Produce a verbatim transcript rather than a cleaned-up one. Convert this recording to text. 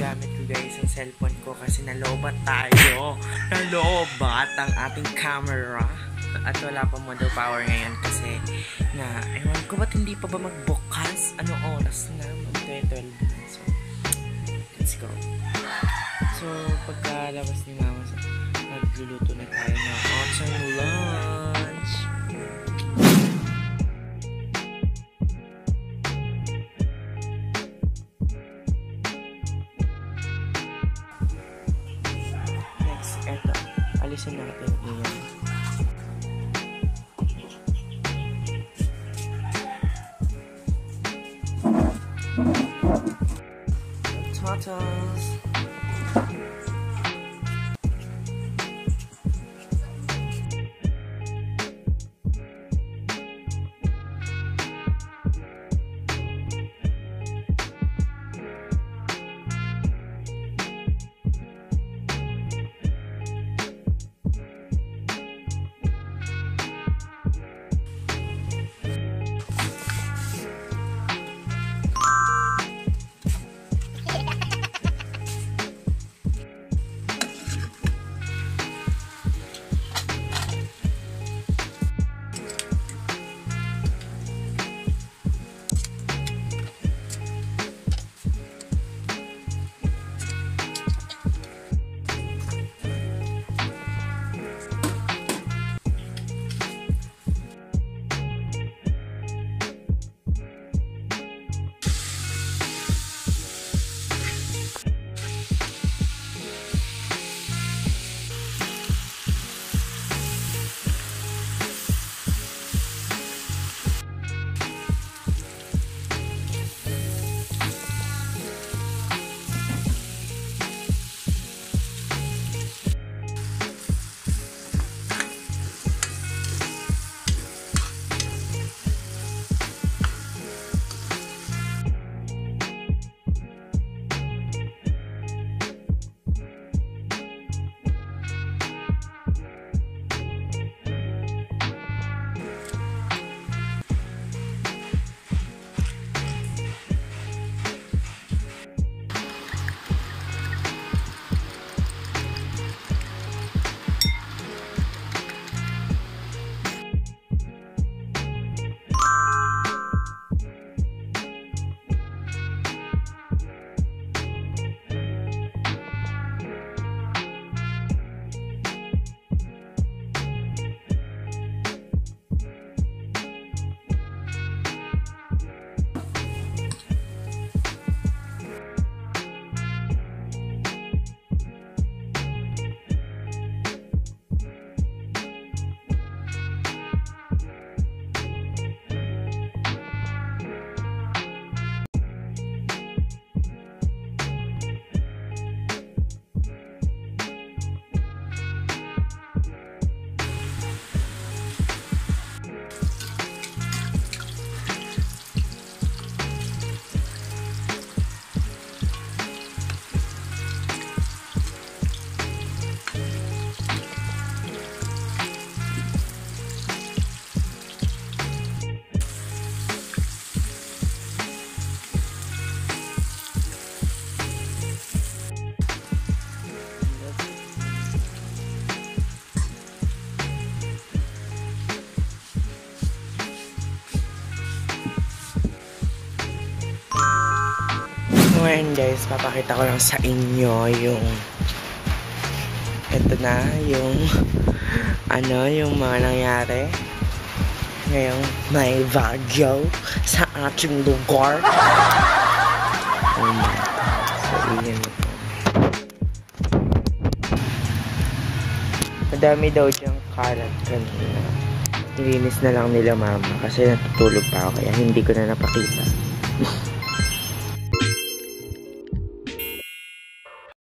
gamit ko guys ang cellphone ko kasi nalobat tayo. Nalobat ang ating camera. At wala pa model power ngayon kasi na, ewan ko ba't hindi pa ba magbukas? Ano oras na? mag-twelve na. So, let's go. So, pagkalabas ni mama, magluluto na tayo ng autumn lunch. Next, eto. Alisin natin iyan. Tomatoes. Ngayon guys, papakita ko lang sa inyo yung ito na, yung ano, yung mga nangyari ngayong may bagyo sa ating lugar. Oh my God. So, yun ito. Madami daw diyang kalat kanina. Nilinis na lang nila mama kasi natutulog pa ako kaya hindi ko na napakita.